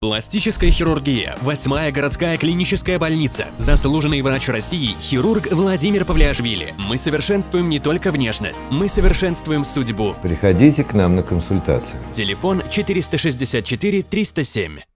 Пластическая хирургия. 8-я городская клиническая больница. Заслуженный врач России, хирург Владимир Павлиашвили. Мы совершенствуем не только внешность, мы совершенствуем судьбу. Приходите к нам на консультацию. Телефон 464 307.